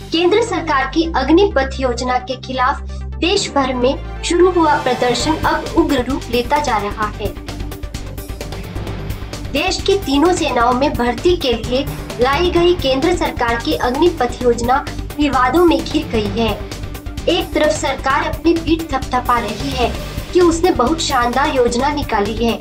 केंद्र सरकार की अग्निपथ योजना के खिलाफ देश भर में शुरू हुआ प्रदर्शन अब उग्र रूप लेता जा रहा है। देश की तीनों सेनाओं में भर्ती के लिए लाई गई केंद्र सरकार की अग्निपथ योजना विवादों में घिर गई है। एक तरफ सरकार अपनी पीठ थपथपा रही है कि उसने बहुत शानदार योजना निकाली है,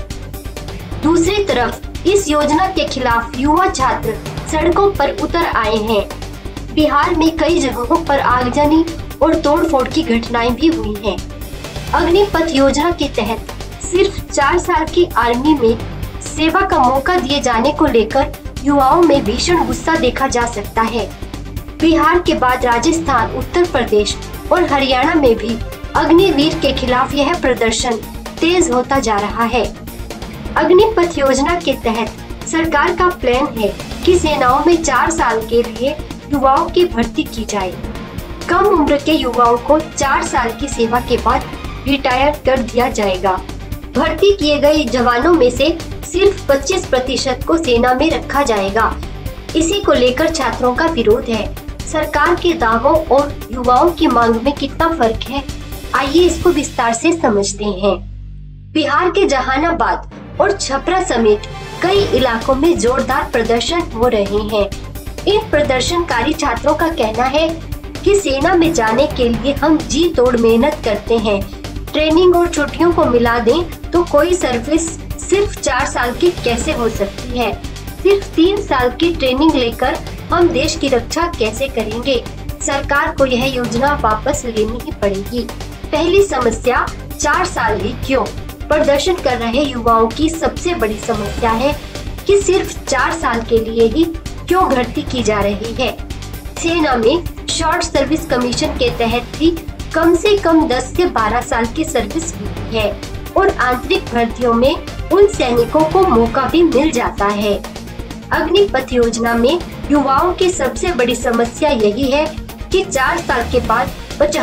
दूसरी तरफ इस योजना के खिलाफ युवा छात्र सड़कों पर उतर आए हैं। बिहार में कई जगहों पर आगजनी और तोड़फोड़ की घटनाएं भी हुई हैं। अग्निपथ योजना के तहत सिर्फ 4 साल की आर्मी में सेवा का मौका दिए जाने को लेकर युवाओं में भीषण गुस्सा देखा जा सकता है। बिहार के बाद राजस्थान, उत्तर प्रदेश और हरियाणा में भी अग्निवीर के खिलाफ यह प्रदर्शन तेज होता जा रहा है। अग्निपथ योजना के तहत सरकार का प्लान है कि सेनाओं में 4 साल के लिए युवाओं की भर्ती की जाए। कम उम्र के युवाओं को 4 साल की सेवा के बाद रिटायर कर दिया जाएगा। भर्ती किए गए जवानों में से सिर्फ 25% को सेना में रखा जाएगा। इसी को लेकर छात्रों का विरोध है। सरकार के दावों और युवाओं की मांग में कितना फर्क है, आइए इसको विस्तार से समझते हैं। बिहार के जहानाबाद और छपरा समेत कई इलाकों में जोरदार प्रदर्शन हो रहे हैं। इन प्रदर्शनकारी छात्रों का कहना है कि सेना में जाने के लिए हम जी तोड़ मेहनत करते हैं। ट्रेनिंग और छुट्टियों को मिला दें तो कोई सर्विस सिर्फ 4 साल की कैसे हो सकती है। सिर्फ 3 साल की ट्रेनिंग लेकर हम देश की रक्षा कैसे करेंगे। सरकार को यह योजना वापस लेनी ही पड़ेगी। पहली समस्या, 4 साल ही क्यों? प्रदर्शन कर रहे युवाओं की सबसे बड़ी समस्या है कि सिर्फ 4 साल के लिए ही क्यों भर्ती की जा रही है। सेना में शॉर्ट सर्विस कमीशन के तहत भी कम से कम 10 से 12 साल की सर्विस हुई है और आंतरिक भर्तियों में उन सैनिकों को मौका भी मिल जाता है। अग्निपथ योजना में युवाओं की सबसे बड़ी समस्या यही है कि 4 साल के बाद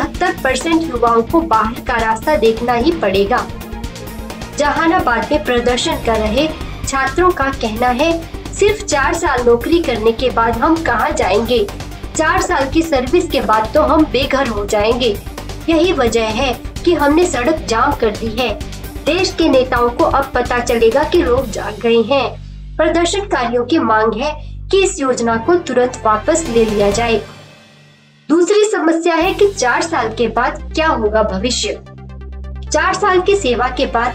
75% युवाओं को बाहर का रास्ता देखना ही पड़ेगा। जहानाबाद में प्रदर्शन कर रहे छात्रों का कहना है, सिर्फ 4 साल नौकरी करने के बाद हम कहां जाएंगे? 4 साल की सर्विस के बाद तो हम बेघर हो जाएंगे। यही वजह है कि हमने सड़क जाम कर दी है। देश के नेताओं को अब पता चलेगा कि लोग जाग गए हैं। प्रदर्शनकारियों की मांग है कि इस योजना को तुरंत वापस ले लिया जाए। दूसरी समस्या है कि 4 साल के बाद क्या होगा भविष्य। 4 साल की सेवा के बाद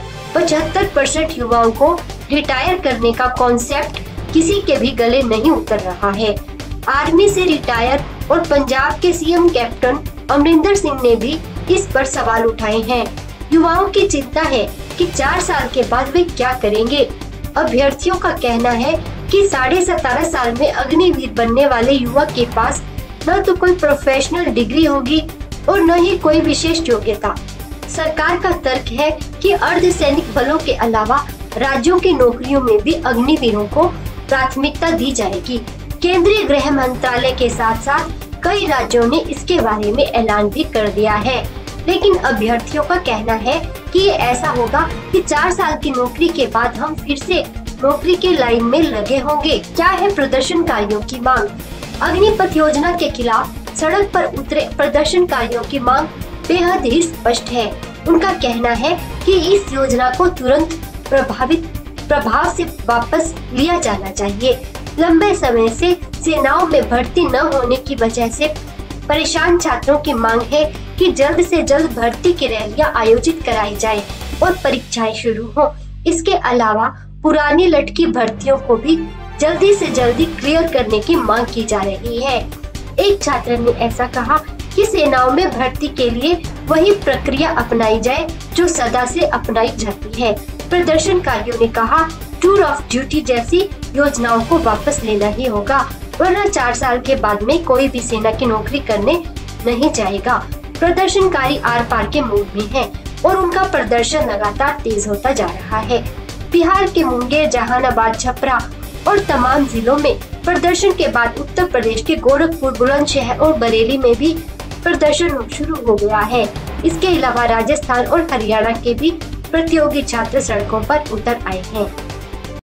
75% युवाओं को रिटायर करने का कॉन्सेप्ट किसी के भी गले नहीं उतर रहा है। आर्मी से रिटायर और पंजाब के सीएम कैप्टन अमरिंदर सिंह ने भी इस पर सवाल उठाए हैं। युवाओं की चिंता है कि 4 साल के बाद वे क्या करेंगे। अभ्यर्थियों का कहना है कि 17.5 साल में अग्निवीर बनने वाले युवा के पास न तो कोई प्रोफेशनल डिग्री होगी और न ही कोई विशेष योग्यता। सरकार का तर्क है कि अर्धसैनिक बलों के अलावा राज्यों की नौकरियों में भी अग्निवीरों को प्राथमिकता दी जाएगी। केंद्रीय गृह मंत्रालय के साथ साथ कई राज्यों ने इसके बारे में ऐलान भी कर दिया है, लेकिन अभ्यर्थियों का कहना है कि ये ऐसा होगा कि 4 साल की नौकरी के बाद हम फिर से नौकरी के लाइन में लगे होंगे। क्या है प्रदर्शनकारियों की मांग? अग्निपथ योजना के खिलाफ सड़क पर उतरे प्रदर्शनकारियों की मांग बेहद ही स्पष्ट है। उनका कहना है कि इस योजना को तुरंत प्रभाव से वापस लिया जाना चाहिए। लंबे समय से सेनाओं में भर्ती न होने की वजह से परेशान छात्रों की मांग है कि जल्द से जल्द भर्ती की रैलियां आयोजित कराई जाए और परीक्षाएं शुरू हो। इसके अलावा पुरानी लटकी भर्तियों को भी जल्दी से जल्दी क्लियर करने की मांग की जा रही है। एक छात्र ने ऐसा कहा कि सेनाओं में भर्ती के लिए वही प्रक्रिया अपनाई जाए जो सदा से अपनाई जाती है। प्रदर्शनकारियों ने कहा, टूर ऑफ ड्यूटी जैसी योजनाओं को वापस लेना ही होगा, वरना 4 साल के बाद में कोई भी सेना की नौकरी करने नहीं जाएगा। प्रदर्शनकारी आर पार के मूड में हैं और उनका प्रदर्शन लगातार तेज होता जा रहा है। बिहार के मुंगेर, जहानाबाद, छपरा और तमाम जिलों में प्रदर्शन के बाद उत्तर प्रदेश के गोरखपुर, बुलंदशहर और बरेली में भी प्रदर्शन शुरू हो गया है। इसके अलावा राजस्थान और हरियाणा के भी प्रतियोगी छात्र सड़कों पर उतर आए हैं।